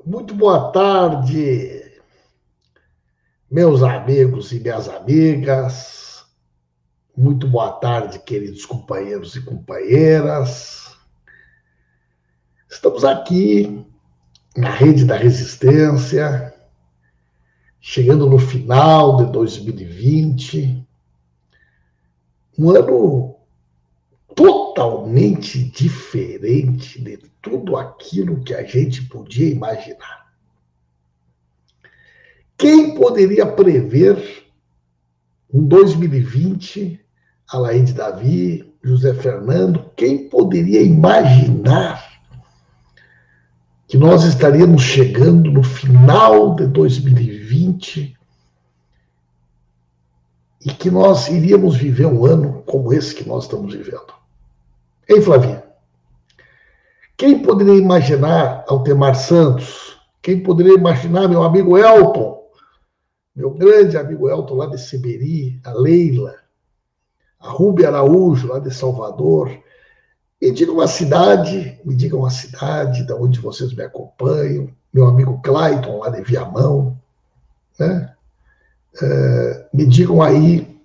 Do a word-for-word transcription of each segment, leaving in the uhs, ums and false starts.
Muito boa tarde, meus amigos e minhas amigas. Muito boa tarde, queridos companheiros e companheiras. Estamos aqui na Rede da Resistência, chegando no final de dois mil e vinte, um ano totalmente diferente de tudo aquilo que a gente podia imaginar. Quem poderia prever em dois mil e vinte, Alaide Davi, José Fernando, quem poderia imaginar que nós estaríamos chegando no final de dois mil e vinte e que nós iríamos viver um ano como esse que nós estamos vivendo? Hein, Flavinha? Quem poderia imaginar Altemar Santos? Quem poderia imaginar meu amigo Elton? Meu grande amigo Elton, lá de Seberi, a Leila, a Rúbia Araújo, lá de Salvador. Me digam uma cidade, me digam uma cidade da onde vocês me acompanham. Meu amigo Clayton, lá de Viamão. Né? É, me digam aí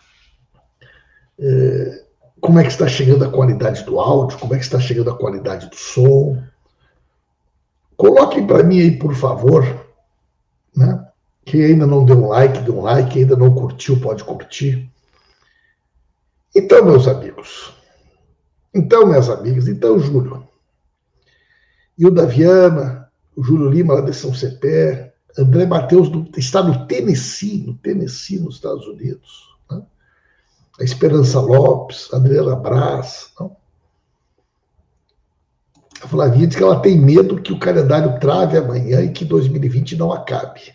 é, como é que está chegando a qualidade do áudio, como é que está chegando a qualidade do som. Coloquem para mim aí, por favor, né? Quem ainda não deu um like, dê um like. Quem ainda não curtiu, pode curtir. Então, meus amigos, então, minhas amigas, então, Júlio, Hilda Viana, o Júlio Lima, lá de São Cepé, André Matheus, do, está no Tennessee, no Tennessee, nos Estados Unidos, né? A Esperança Lopes, a Adriana Braz, não? A Flavinha diz que ela tem medo que o calendário trave amanhã e que dois mil e vinte não acabe.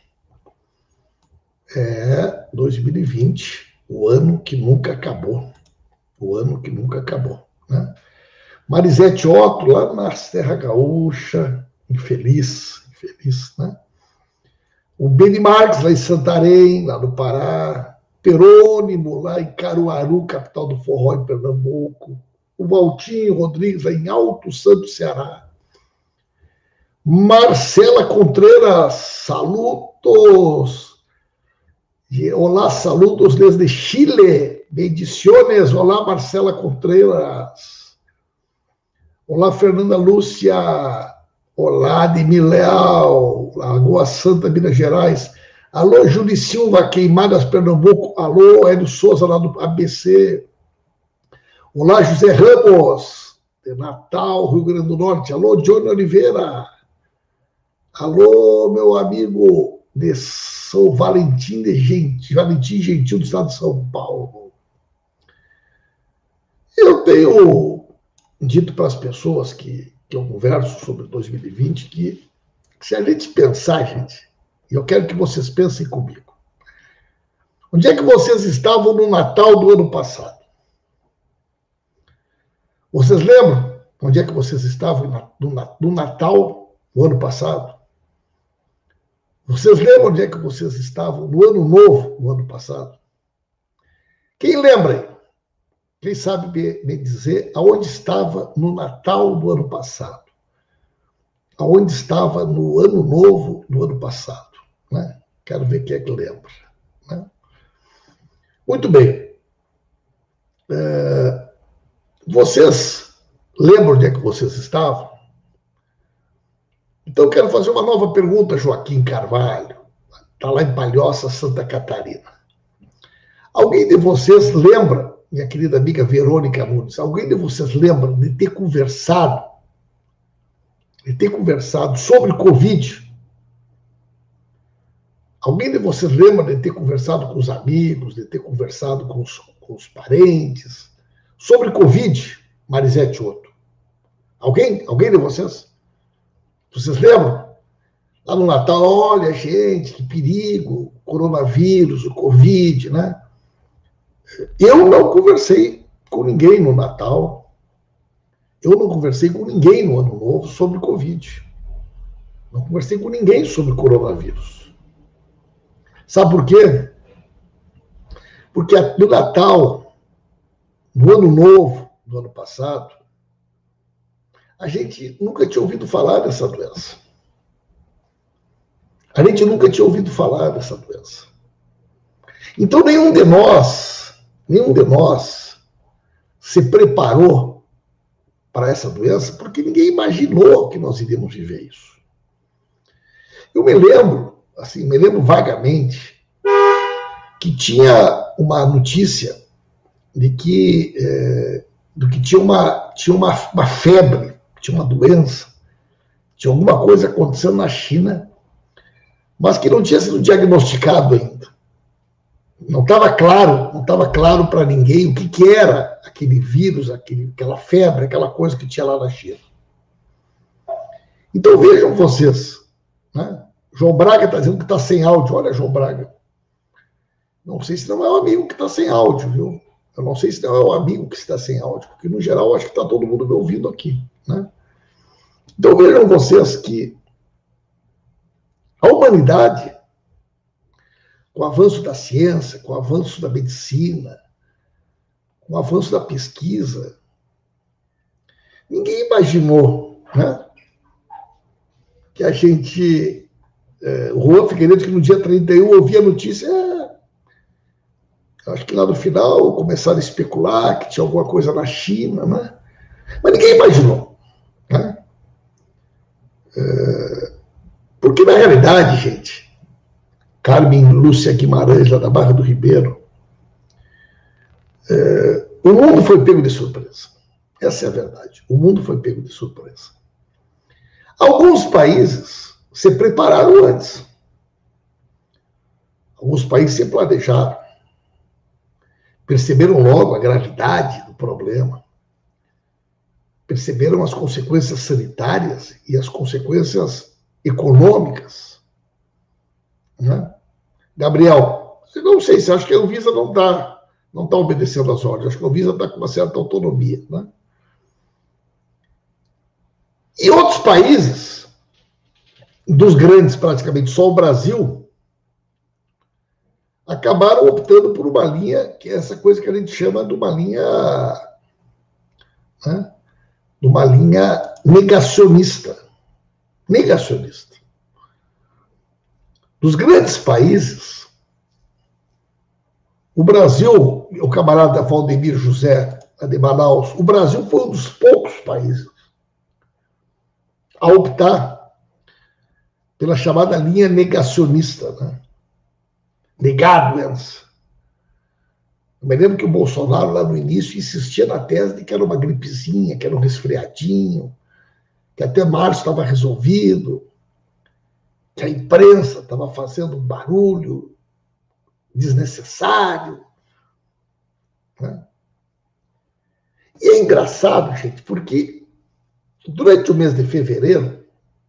É, dois mil e vinte, o ano que nunca acabou. O ano que nunca acabou. Né? Marisete Otto, lá na Serra Gaúcha, infeliz, infeliz, né? O Beni Marques, lá em Santarém, lá no Pará. Perônimo, lá em Caruaru, capital do forró, em Pernambuco. O Valtinho Rodrigues, lá em Alto Santo, Ceará. Marcela Contreras, saludos. Olá, saludos desde Chile. Bendiciones. Olá, Marcela Contreras. Olá, Fernanda Lúcia. Olá, Ademir Leal. Lagoa Santa, Minas Gerais. Alô, Júlio Silva, Queimadas, Pernambuco. Alô, Hélio Souza, lá do A B C. Olá, José Ramos, de Natal, Rio Grande do Norte. Alô, Johnny Oliveira. Alô, meu amigo de São Valentim de Gentil, Valentim Gentil, do estado de São Paulo. Eu tenho dito para as pessoas que, que eu converso sobre dois mil e vinte que, que se a gente pensar, gente, e eu quero que vocês pensem comigo, onde é que vocês estavam no Natal do ano passado? Vocês lembram onde é que vocês estavam no Natal do ano passado? Vocês lembram onde é que vocês estavam no Ano Novo, no ano passado? Quem lembra? Quem sabe me, me dizer aonde estava no Natal do ano passado? Aonde estava no Ano Novo do ano passado? Né? Quero ver quem é que lembra. Né? Muito bem. É, vocês lembram onde é que vocês estavam? Então, eu quero fazer uma nova pergunta, Joaquim Carvalho. Está lá em Palhoça, Santa Catarina. Alguém de vocês lembra, minha querida amiga Verônica Nunes, alguém de vocês lembra de ter conversado, de ter conversado sobre Covid? Alguém de vocês lembra de ter conversado com os amigos, de ter conversado com os, com os parentes sobre Covid, Marisete Otto? Alguém? Alguém de vocês? Vocês lembram? Lá no Natal, olha, gente, que perigo, coronavírus, o Covid, né? Eu não conversei com ninguém no Natal. Eu não conversei com ninguém no Ano Novo sobre Covid. Não conversei com ninguém sobre coronavírus. Sabe por quê? Porque no Natal, no Ano Novo do ano passado, a gente nunca tinha ouvido falar dessa doença. A gente nunca tinha ouvido falar dessa doença. Então, nenhum de nós, nenhum de nós se preparou para essa doença, porque ninguém imaginou que nós iríamos viver isso. Eu me lembro, assim, me lembro vagamente, que tinha uma notícia de que, é, de que tinha, uma, tinha uma, uma febre, tinha uma doença, tinha alguma coisa acontecendo na China, mas que não tinha sido diagnosticado ainda. Não estava claro, não estava claro para ninguém o que, que era aquele vírus, aquele, aquela febre, aquela coisa que tinha lá na China. Então vejam vocês, né? João Braga está dizendo que está sem áudio. Olha, João Braga. Não sei se não é o amigo que está sem áudio, viu? Eu não sei se não é o amigo que está sem áudio, porque no geral acho que está todo mundo me ouvindo aqui, né? Então vejam vocês que a humanidade, com o avanço da ciência, com o avanço da medicina, com o avanço da pesquisa, ninguém imaginou, né, que a gente... É, o Juan Figueiredo, que no dia trinta e um ouvia a notícia, é, acho que lá no final começaram a especular que tinha alguma coisa na China, né? Mas ninguém imaginou, né? É, porque, na realidade, gente, Carmen Lúcia Guimarães, lá da Barra do Ribeiro, é, o mundo foi pego de surpresa. Essa é a verdade. O mundo foi pego de surpresa. Alguns países se prepararam antes. Alguns países se planejaram. Perceberam logo a gravidade do problema. Perceberam as consequências sanitárias e as consequências econômicas. Né? Gabriel, eu não sei se acha que a Anvisa não está não tá obedecendo às ordens. Acho que a Anvisa está com uma certa autonomia. Né? E outros países, dos grandes praticamente, só o Brasil, acabaram optando por uma linha, que é essa coisa que a gente chama de uma linha, né, de uma linha negacionista. Negacionista. Dos grandes países, o Brasil, o camarada Valdemir José, de Manaus, o Brasil foi um dos poucos países a optar pela chamada linha negacionista, né? Negar a doença. Eu me lembro que o Bolsonaro, lá no início, insistia na tese de que era uma gripezinha, que era um resfriadinho, que até março estava resolvido, que a imprensa estava fazendo um barulho desnecessário. Né? E é engraçado, gente, porque durante o mês de fevereiro,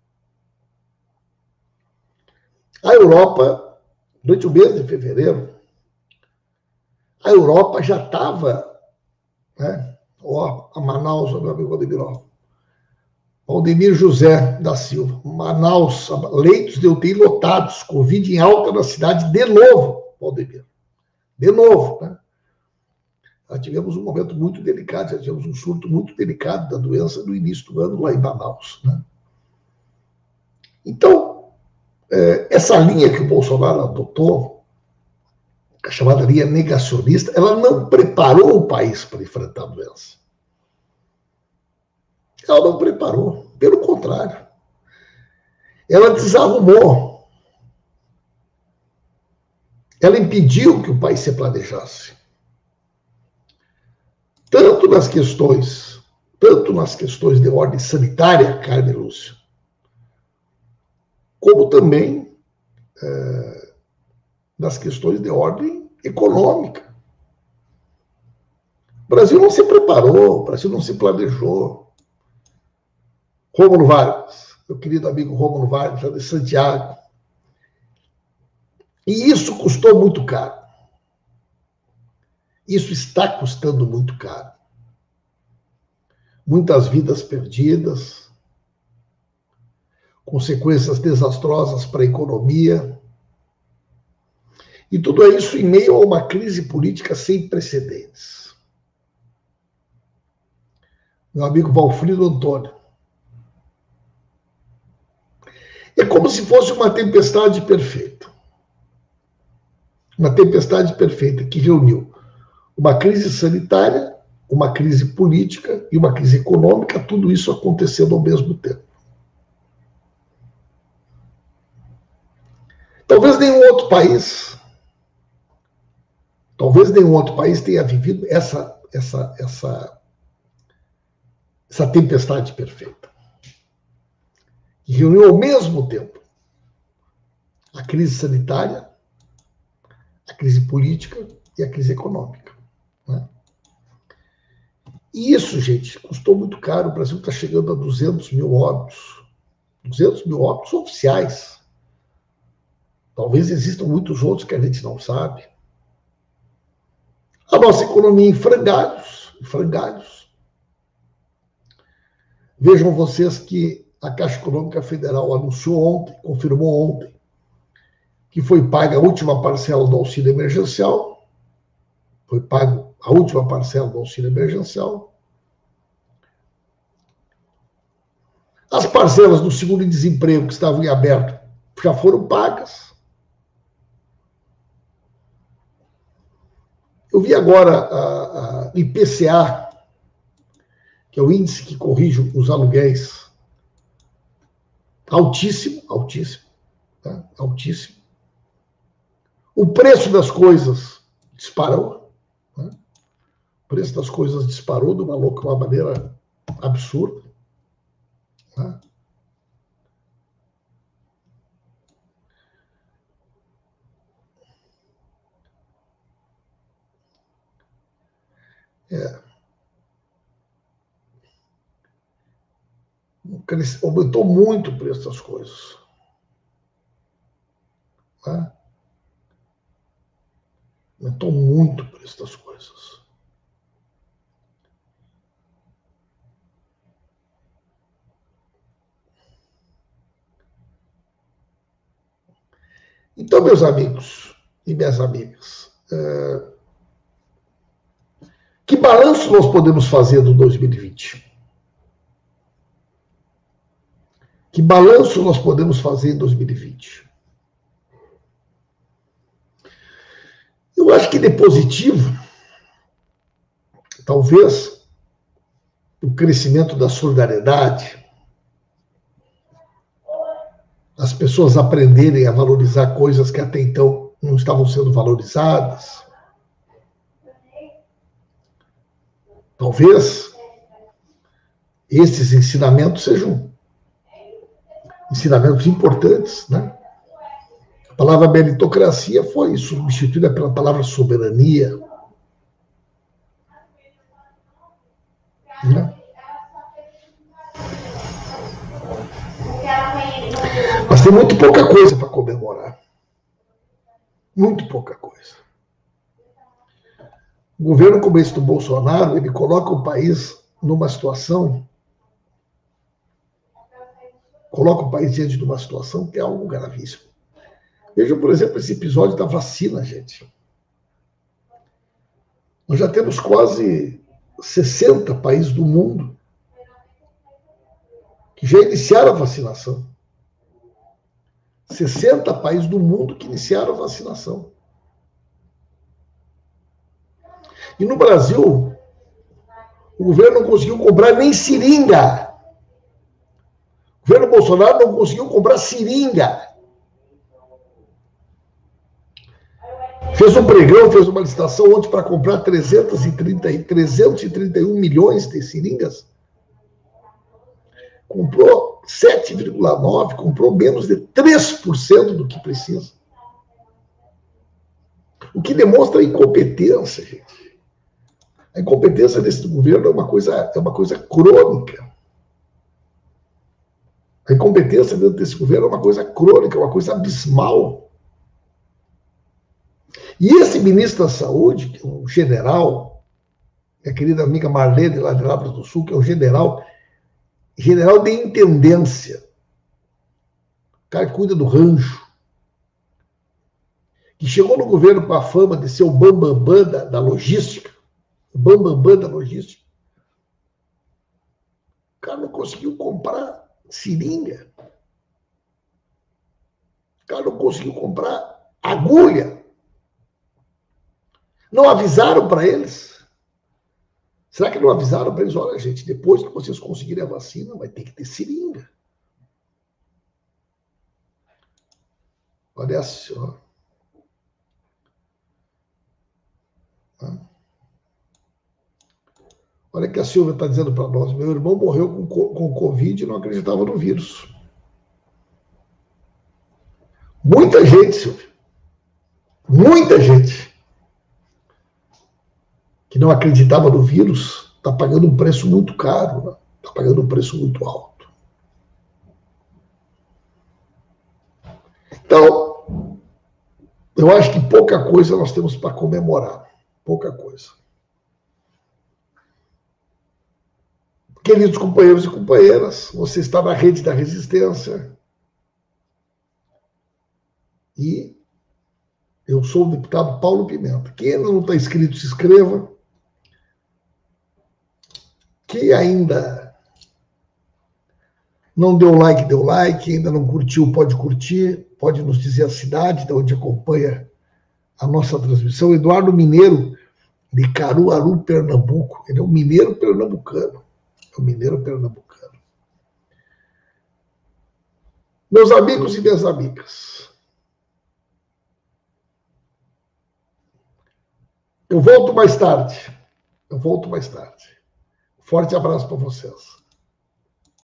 a Europa, durante o mês de fevereiro, a Europa já estava, né? Ó, a Manaus, o meu amigo Valdemir, ó, Valdemir José da Silva, Manaus, leitos de U T I lotados, Covid em alta na cidade de novo, Valdemir. De novo, né? Já tivemos um momento muito delicado, já tivemos um surto muito delicado da doença no início do ano lá em Manaus, né? Então, é, essa linha que o Bolsonaro adotou, a chamada linha negacionista, ela não preparou o país para enfrentar a doença. Ela não preparou, pelo contrário. Ela desarrumou. Ela impediu que o país se planejasse. Tanto nas questões, tanto nas questões de ordem sanitária, Carmen Lúcia, como também é, nas questões de ordem econômica. O Brasil não se preparou, o Brasil não se planejou. Rômulo Vargas, meu querido amigo Rômulo Vargas, de Santiago. E isso custou muito caro. Isso está custando muito caro. Muitas vidas perdidas, consequências desastrosas para a economia. E tudo isso em meio a uma crise política sem precedentes. Meu amigo Valfrido Antônio. É como se fosse uma tempestade perfeita. Uma tempestade perfeita que reuniu uma crise sanitária, uma crise política e uma crise econômica, tudo isso acontecendo ao mesmo tempo. Talvez nenhum outro país, talvez nenhum outro país tenha vivido essa, essa, essa, essa tempestade perfeita. Que reuniu ao mesmo tempo a crise sanitária, a crise política e a crise econômica. Né? E isso, gente, custou muito caro. O Brasil está chegando a duzentos mil óbitos. duzentos mil óbitos oficiais. Talvez existam muitos outros que a gente não sabe. A nossa economia em frangalhos, em frangalhos. Vejam vocês que a Caixa Econômica Federal anunciou ontem, confirmou ontem, que foi paga a última parcela do auxílio emergencial, foi pago a última parcela do auxílio emergencial. As parcelas do seguro-desemprego que estavam em aberto já foram pagas. Eu vi agora a, a I P C A, que é o índice que corrige os aluguéis, altíssimo, altíssimo, tá? Altíssimo. O preço das coisas disparou. Né? O preço das coisas disparou de uma, louca, uma maneira absurda. Né? É. Aumentou muito o preço das coisas. Né? Aumentou muito o preço das coisas. Então, meus amigos e minhas amigas, é... que balanço nós podemos fazer do dois mil e vinte? Que balanço nós podemos fazer em dois mil e vinte? Eu acho que de positivo, talvez, o crescimento da solidariedade, as pessoas aprenderem a valorizar coisas que até então não estavam sendo valorizadas. Talvez esses ensinamentos sejam ensinamentos importantes, né? A palavra meritocracia foi substituída pela palavra soberania. Né? Mas tem muito pouca coisa para comemorar. Muito pouca coisa. O governo como esse do Bolsonaro, ele coloca o país numa situação, coloca o país diante de uma situação que é algo gravíssimo. Vejam, por exemplo, esse episódio da vacina, gente. Nós já temos quase sessenta países do mundo que já iniciaram a vacinação. sessenta países do mundo que iniciaram a vacinação. E no Brasil, o governo não conseguiu comprar nem seringa. O governo Bolsonaro não conseguiu comprar seringa. Fez um pregão, fez uma licitação ontem para comprar trezentos e trinta, trezentos e trinta e um milhões de seringas. Comprou sete vírgula nove, comprou menos de três por cento do que precisa. O que demonstra a incompetência, gente. A incompetência desse governo é uma coisa, é uma coisa crônica. A incompetência dentro desse governo é uma coisa crônica, é uma coisa abismal. E esse ministro da Saúde, que é um general, minha querida amiga Marlene, lá de Lavras do Sul, que é um general, general de intendência, o cara que cuida do rancho, que chegou no governo com a fama de ser o bambambam da, da logística, o bambambam da logística. O cara não conseguiu comprar seringa. cara não conseguiu comprar agulha. Não avisaram para eles? Será que não avisaram para eles? Olha, gente, depois que vocês conseguirem a vacina, vai ter que ter seringa. Olha só. Olha o que a Silvia está dizendo para nós. Meu irmão morreu com, com Covid e não acreditava no vírus. Muita gente, Silvia. Muita gente que não acreditava no vírus está pagando um preço muito caro, está, né? Pagando um preço muito alto. Então, eu acho que pouca coisa nós temos para comemorar. Pouca coisa. Queridos companheiros e companheiras, você está na rede da resistência. E eu sou o deputado Paulo Pimenta. Quem ainda não está inscrito, se inscreva. Quem ainda não deu like, deu like. Quem ainda não curtiu, pode curtir. Pode nos dizer a cidade de onde acompanha a nossa transmissão. Eduardo Mineiro, de Caruaru, Pernambuco. Ele é um mineiro pernambucano. É um mineiro pernambucano. Meus amigos e minhas amigas, eu volto mais tarde. Eu volto mais tarde. Forte abraço para vocês.